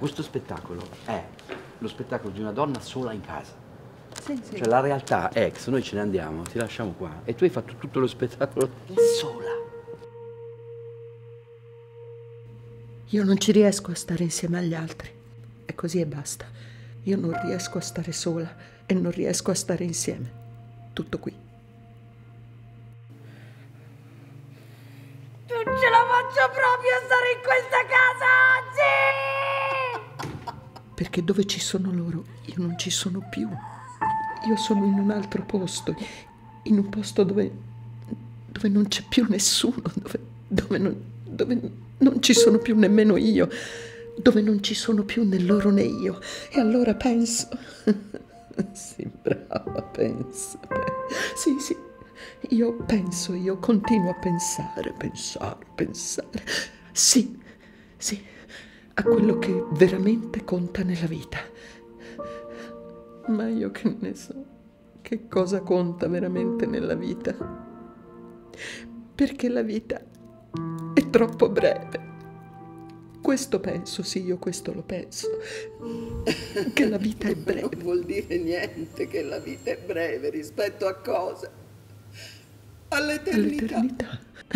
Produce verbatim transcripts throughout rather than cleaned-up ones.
Questo spettacolo è lo spettacolo di una donna sola in casa. Sì, sì. Cioè la realtà è che se noi ce ne andiamo, ti lasciamo qua e tu hai fatto tutto lo spettacolo sola. Io non ci riesco a stare insieme agli altri. È così e basta. Io non riesco a stare sola e non riesco a stare insieme. Tutto qui. Non ce la faccio proprio a stare in questa casa oggi! Perché dove ci sono loro, io non ci sono più. Io sono in un altro posto, in un posto dove, dove non c'è più nessuno, dove, dove, non, dove non ci sono più nemmeno io, dove non ci sono più né loro né io. E allora penso... Sì, brava, penso. Sì, sì, io penso, io continuo a pensare, pensare, pensare. Sì, sì, a quello che veramente conta nella vita. Ma io che ne so, che cosa conta veramente nella vita? Perché la vita è troppo breve. Questo penso, sì, io questo lo penso. Che la vita è breve. Non vuol dire niente che la vita è breve rispetto a cosa? All'eternità. All'eternità.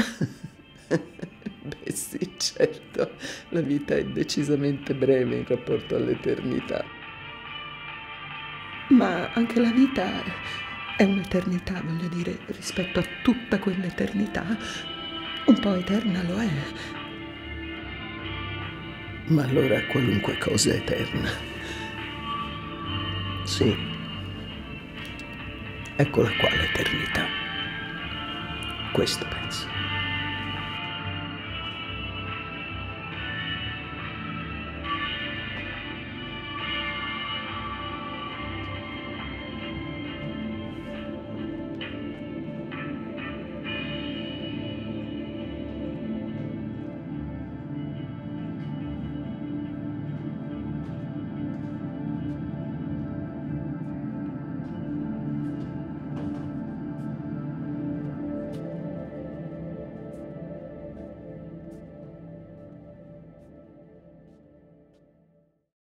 Beh sì, certo, la vita è decisamente breve in rapporto all'eternità. Ma anche la vita è un'eternità, voglio dire, rispetto a tutta quell'eternità, un po' eterna lo è. Ma allora qualunque cosa è eterna. Sì. Eccola qua l'eternità. Questo